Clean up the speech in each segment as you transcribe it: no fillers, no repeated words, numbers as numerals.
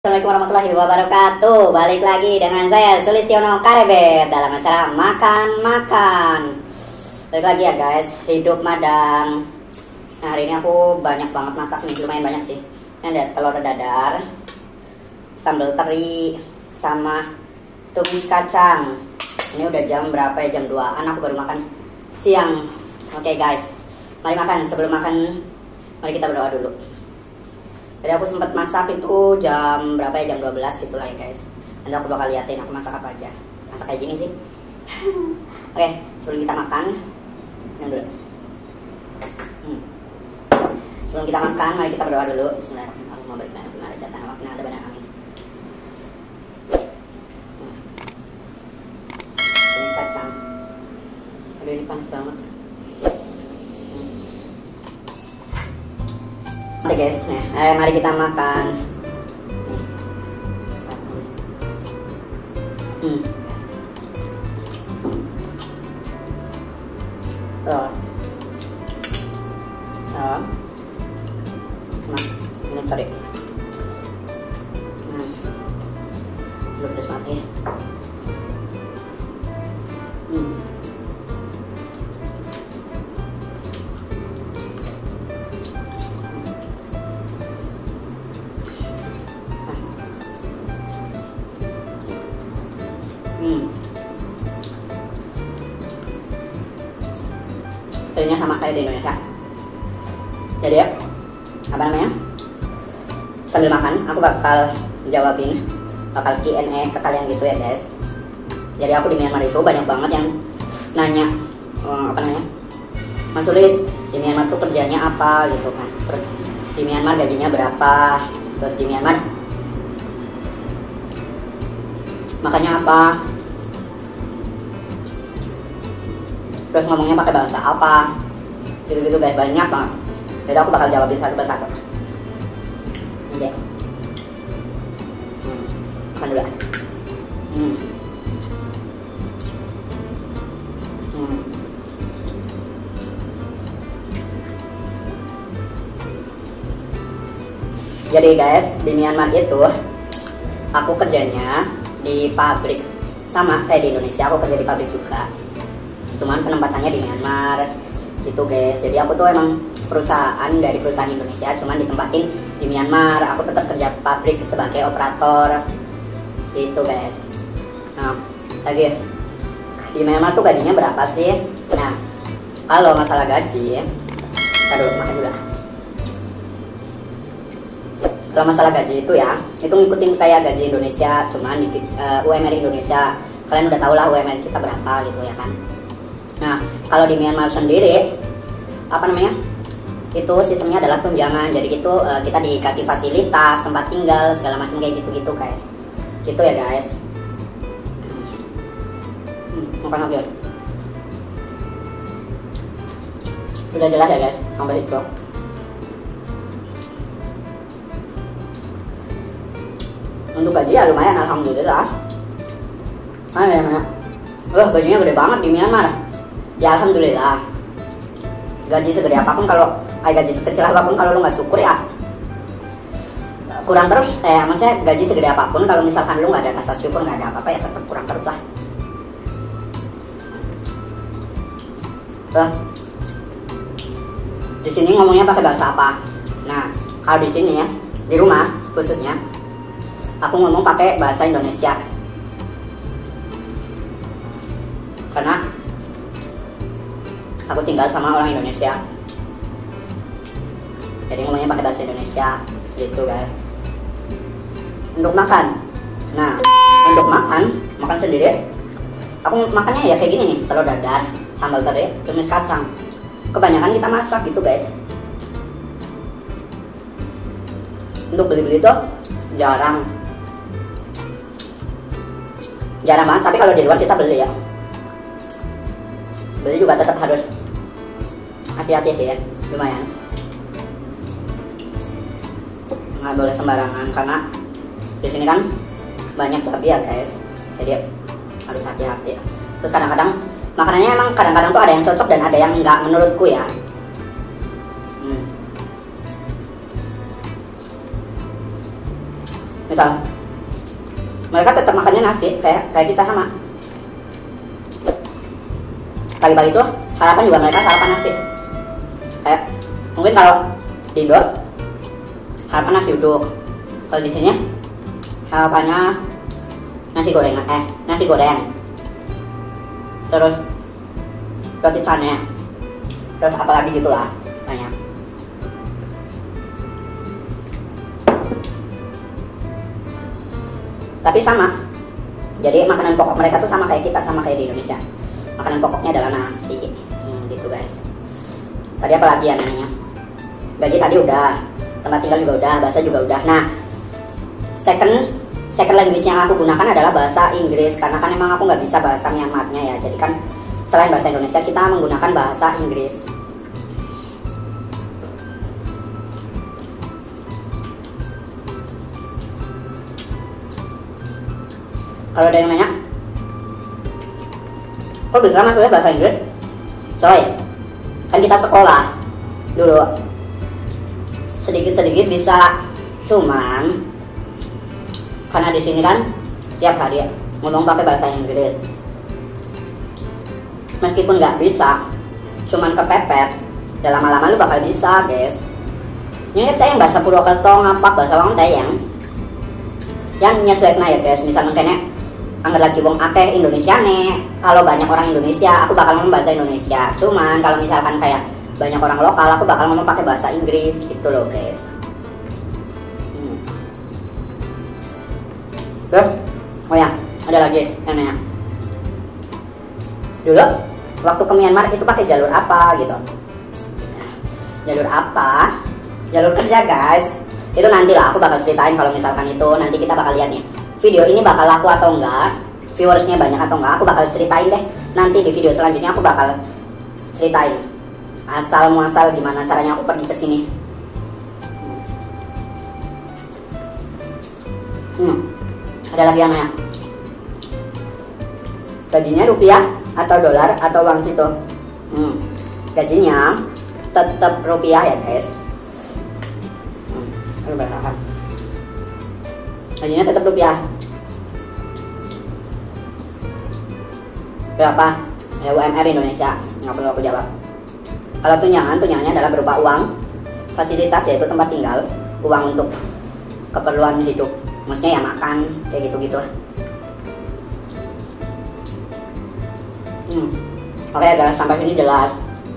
Assalamualaikum warahmatullahi wabarakatuh. Balik lagi dengan saya Sulistiono Karebet dalam acara makan-makan. Balik lagi ya guys, hidup madang. Nah hari ini aku banyak banget masak nih, lumayan banyak sih. Ini ada telur dadar, sambal teri, sama tumis kacang. Ini udah jam berapa ya? Jam 2an, aku baru makan siang. Oke guys, mari makan. Sebelum makan, mari kita berdoa dulu. Jadi aku sempat masak itu jam berapa ya, jam 12 gitulah ya guys. Nanti aku bakal liatin aku masak apa aja. Masak kayak gini sih. Oke, sebelum kita makan, minum dulu. Sebelum kita makan, mari kita berdoa dulu. Bismillahirrahmanirrahim. Tumis kacang. Aduh ini panas banget. Oke guys, nah, mari kita makan. Ini tarik. Belum terus mati. Jadinya sama kayak di Indonesia. Jadi ya, apa namanya? Sambil makan, aku bakal jawabin, bakal Q&A ke kalian gitu ya guys. Jadi aku di Myanmar itu banyak banget yang nanya, apa namanya? Mas Sulis, di Myanmar tuh kerjanya apa gitu kan? Terus di Myanmar gajinya berapa? Terus di Myanmar makannya apa? Terus ngomongnya pakai bahasa apa, gitu-gitu guys, banyak banget. Jadi aku bakal jawabin satu persatu. Oke. Makan dulu. Jadi guys, di Myanmar itu aku kerjanya di pabrik, sama kayak di Indonesia, aku kerja di pabrik juga. Cuman penempatannya di Myanmar gitu guys. Jadi aku tuh emang perusahaan dari perusahaan Indonesia, cuman ditempatin di Myanmar. Aku tetap kerja pabrik sebagai operator gitu guys. Nah lagi di Myanmar tuh gajinya berapa sih? Nah kalau masalah gaji, kita dulu makan dulu. Kalau masalah gaji itu ya, itu ngikutin kayak gaji Indonesia, cuman di UMR Indonesia. Kalian udah tau lah UMR kita berapa gitu ya kan. Nah, kalau di Myanmar sendiri, apa namanya? Itu sistemnya adalah tunjangan. Jadi gitu kita dikasih fasilitas, tempat tinggal, segala macam kayak gitu-gitu, guys. Gitu ya, guys. Makan lagi. Sudah jelas ya, guys. Sampai itu. Untuk gaji ya lumayan, alhamdulillah. Wah, gajinya gede banget di Myanmar. Ya alhamdulillah. Gaji segede apapun, kalau gaji sekecil apapun, kalau lu nggak syukur ya kurang terus. Maksudnya gaji segede apapun, kalau misalkan lu nggak ada rasa syukur, nggak ada apa-apa ya tetap kurang terus lah. Di sini ngomongnya pakai bahasa apa? Nah kalau di sini ya, di rumah khususnya, aku ngomong pakai bahasa Indonesia. Karena aku tinggal sama orang Indonesia, jadi ngomongnya pakai bahasa Indonesia gitu guys. Untuk makan, nah untuk makan sendiri, aku makannya ya kayak gini nih, telur dadar, sambal teri, tumis kacang. Kebanyakan kita masak gitu guys. Untuk beli-beli tuh jarang banget. Tapi kalau di luar kita beli ya, beli juga tetap harus hati-hati sih ya, lumayan. Nggak boleh sembarangan karena di sini kan banyak babi ya guys. Jadi harus hati-hati. Terus kadang-kadang makanannya emang kadang-kadang tuh ada yang cocok dan ada yang enggak menurutku ya. misal mereka tetap makannya nasi kayak kita sama. Pagi-pagi tuh sarapan juga mereka sarapan nasi. Kayak mungkin kalau di Indo sarapan nasi uduk. Kalau di sini sarapannya nasi goreng. Terus roti canai. Terus apalagi gitulah banyak. Tapi sama. Jadi makanan pokok mereka tuh sama kayak kita, sama kayak di Indonesia. Makanan pokoknya adalah nasi. Gitu guys. Tadi apa lagi ya namanya? Gaji tadi udah, tempat tinggal juga udah, bahasa juga udah. Nah, second language yang aku gunakan adalah bahasa Inggris, karena kan emang aku nggak bisa bahasa Myanmarnya ya. Jadi kan selain bahasa Indonesia kita menggunakan bahasa Inggris. Kalau ada yang nanya, kok bisa masuknya bahasa Inggris? Coy, kan kita sekolah dulu sedikit-sedikit bisa, cuman karena di sini kan tiap hari ngomong pakai bahasa Inggris. Meskipun nggak bisa, cuman kepepet, dalam lama-lama lu bakal bisa guys. Ini teh yang bahasa Purwokerto ngapak bahasa wong teh yang nyesuaikan ya guys. Misalnya kayaknya anggar lagi wong akeh Indonesia nih, kalau banyak orang Indonesia aku bakal ngomong bahasa Indonesia. Cuman kalau misalkan kayak banyak orang lokal aku bakal ngomong pakai bahasa Inggris gitu loh guys. Oh ya, ada lagi yang nanya. Dulu waktu ke Myanmar itu pakai jalur apa gitu? Jalur apa? Jalur kerja guys. Itu nanti lah aku bakal ceritain kalau misalkan itu nanti kita bakal lihat nih. Video ini bakal laku atau enggak, viewersnya banyak atau enggak, aku bakal ceritain deh. Nanti di video selanjutnya aku bakal ceritain asal muasal gimana caranya aku pergi ke sini. Ada lagi yang nanya, gajinya rupiah atau dolar atau uang situ? Gajinya tetap rupiah ya guys. Gajinya tetap rupiah. Berapa? Ya UMR Indonesia, nggak perlu aku jawab. Kalau tunjangannya adalah berupa uang, fasilitas yaitu tempat tinggal, uang untuk keperluan hidup, maksudnya ya makan, kayak gitu-gitu. Oke guys, sampai sini jelas.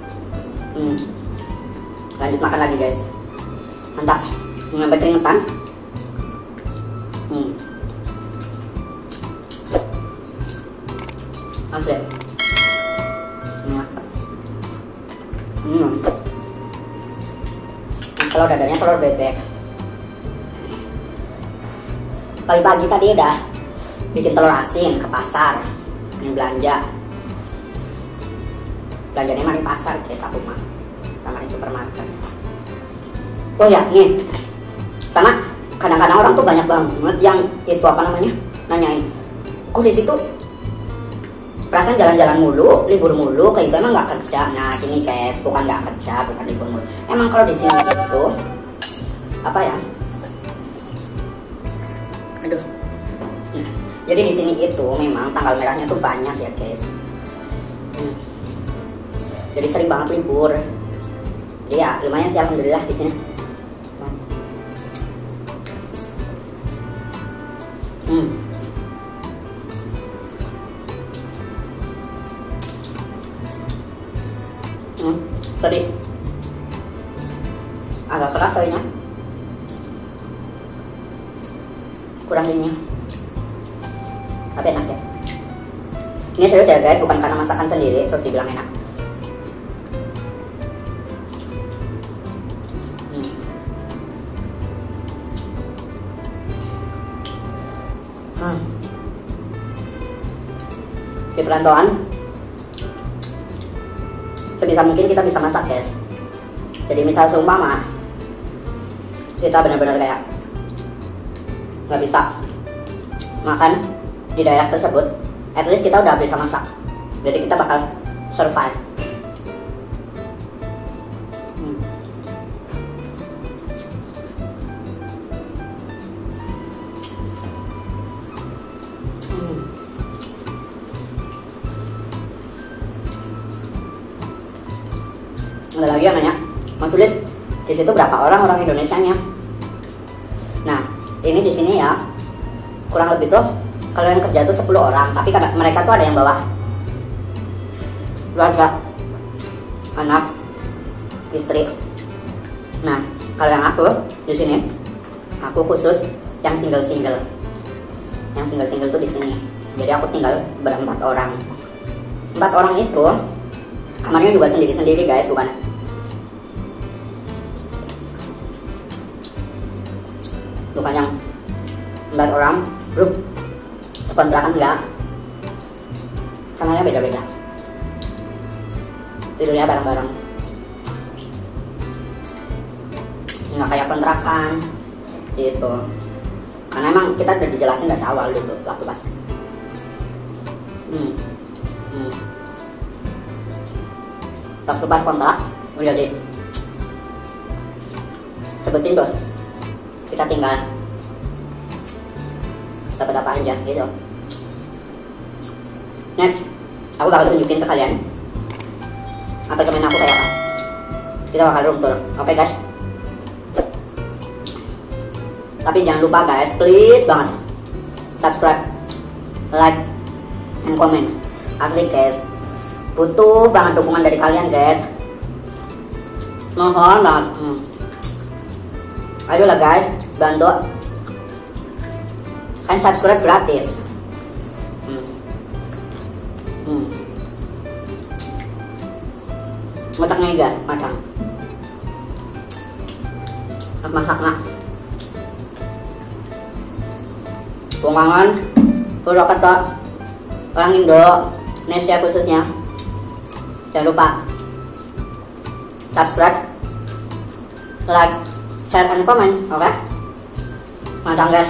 Lanjut makan lagi guys. Mantap, sampai keringetan. Asli. Kalau dadanya telur bebek. Pagi-pagi tadi udah bikin telur asin ke pasar, belanja. Belanjanya mah di pasar guys, aku mah sama di supermarket. Oh ya nih, sama kadang-kadang orang tuh banyak banget yang itu apa namanya nanyain, kok di situ perasaan jalan-jalan mulu, libur mulu, kayak gitu emang nggak kerja? Nah gini guys, bukan nggak kerja, bukan libur mulu. Emang kalau di sini itu apa ya? Aduh. Nah, jadi di sini itu memang tanggal merahnya tuh banyak ya guys. Jadi sering banget libur. Jadi ya lumayan sih alhamdulillah di sini. Tadi agak keras soalnya, kurang ininya, tapi enak ya. Ini serius ya guys, bukan karena masakan sendiri terus dibilang enak. Di perantauan sebisa mungkin kita bisa masak guys. Jadi misal seumpama kita benar-benar kayak nggak bisa makan di daerah tersebut, at least kita udah bisa masak. Jadi kita bakal survive. ada lagi yang nanya, Mas Sulis, di situ berapa orang Indonesianya? Nah, ini di sini ya kurang lebih tuh kalau yang kerja tuh 10 orang, tapi karena mereka tuh ada yang bawa keluarga, anak, istri. Nah, kalau yang aku di sini, aku khusus yang single. Yang single tuh di sini. Jadi aku tinggal berempat orang. 4 orang itu kamarnya juga sendiri-sendiri guys, bukan yang 4 orang grup sekontrakan, enggak. Kamarnya beda-beda, tidurnya bareng-bareng, nggak kayak kontrakan gitu. Karena emang kita udah dijelasin dari awal dulu waktu pas waktu pas kontrak udah disebutin tuh kita tinggal dapat apa aja gitu. Next, aku bakal tunjukin ke kalian apartemen aku kayak apa. Kita bakal room tour, oke guys? Tapi jangan lupa guys, please banget subscribe, like, and comment. Asli guys, butuh banget dukungan dari kalian guys, mohon banget. Ayolah guys, bantu, kan subscribe gratis. Otaknya juga macam masak-masak Bungangan, Purwokerto, orang Indonesia khususnya. Jangan lupa subscribe, like, share, and comment, oke? Mantap guys.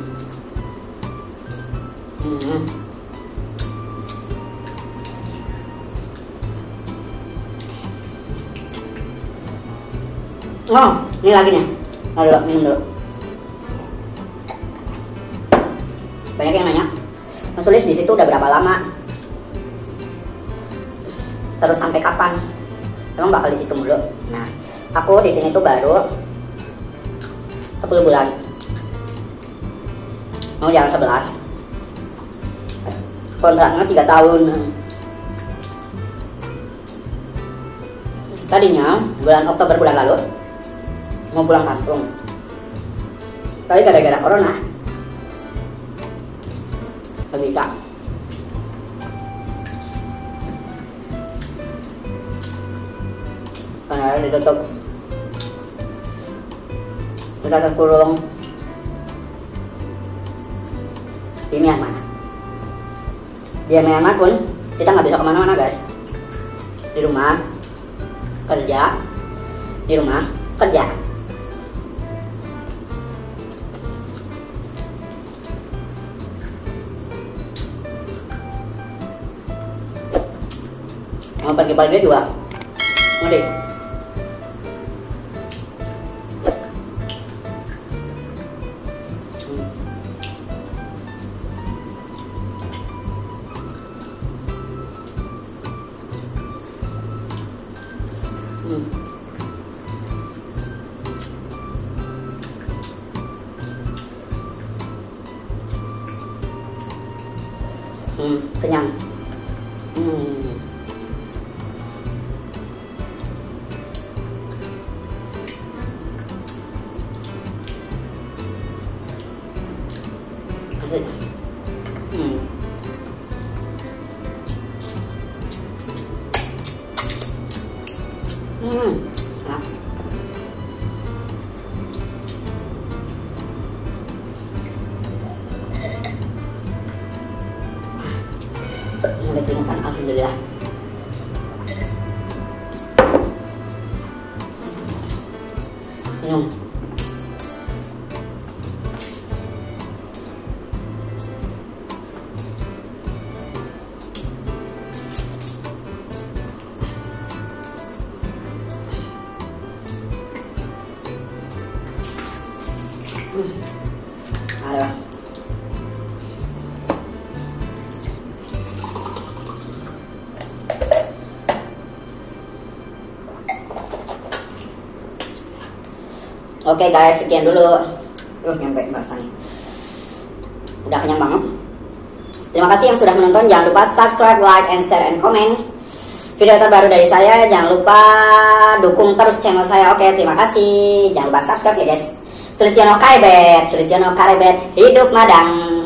Oh, ini lagi nih. Lalu minum dulu. Banyak yang nanya, Mas Sulis di situ udah berapa lama? Terus sampai kapan? Emang bakal di situ mulu? Nah, aku di sini tuh baru 10 bulan. Mau jalan 11. Kontraknya 3 tahun. Tadinya bulan Oktober bulan lalu mau pulang kampung, tapi gara-gara corona nggak bisa. Karena ditutup, kita terkurung di Myanmar. Di Myanmar pun kita nggak bisa kemana-mana guys. Di rumah kerja, di rumah kerja. Mau pagi-pagi juga mudik. Kenyang. Sampai keringetan, alhamdulillah. Minum. Aduh. Oke guys, sekian dulu. Nyampe bahasanya. Udah kenyang banget. Terima kasih yang sudah menonton. Jangan lupa subscribe, like, and share, and comment video terbaru dari saya. Jangan lupa dukung terus channel saya. Oke, terima kasih. Jangan lupa subscribe ya guys. Sulistiono Karebet, hidup madang.